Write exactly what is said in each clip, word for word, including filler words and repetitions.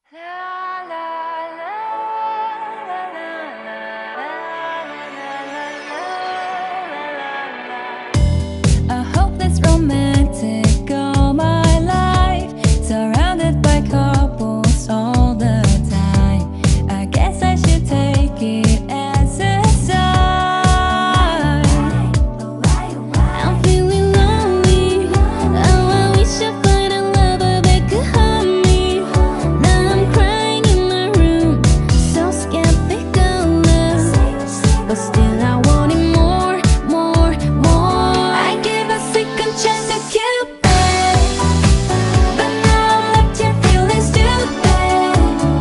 A hopeless romantic all my life, surrounded by couples all the time. I guess I should take it as a sign. I'm feeling lonely. Oh, I wish I find a lover that could hug me. Now I'm crying in my room, so skeptical of, but still I want it more, more, more. I gave a second chance to Cupid, but now I'm left here feeling stupid.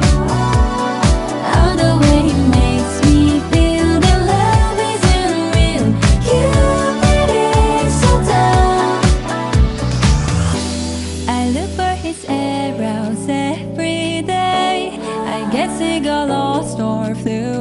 Oh, the way he makes me feel that love isn't real. Cupid is so dumb. I look for his arrows every day. I guess he got lost or flew